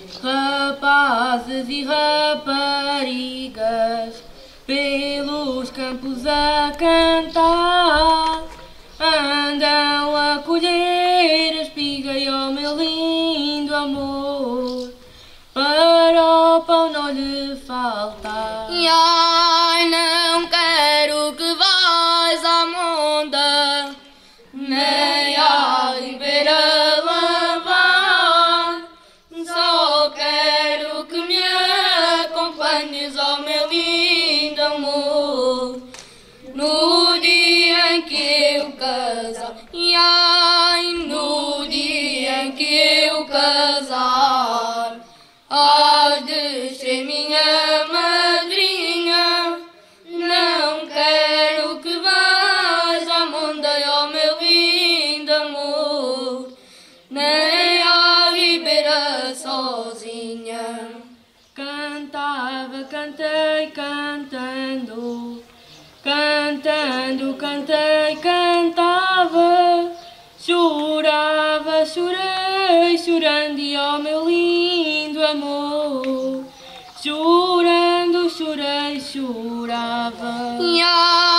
Rapazes e raparigas pelos campos a cantar, andam a colher a espiga e o meu lindo amor, para o pão não lhe faltar. E ai, não quero que vais à monda, nem à ribeira lavar, só quero que me acompanhes, ó meu lindo amor, no dia em que eu casar. E ai, no dia em que eu casar, hás de ser minha madrinha. Não quero que vás à monda, ó meu lindo amor, nem à ribeira sozinha. Cantava, cantei, cantando, cantando, cantei, cantava, chorava, chorei, chorando, e ó meu lindo amor, chorando, chorei, chorava. E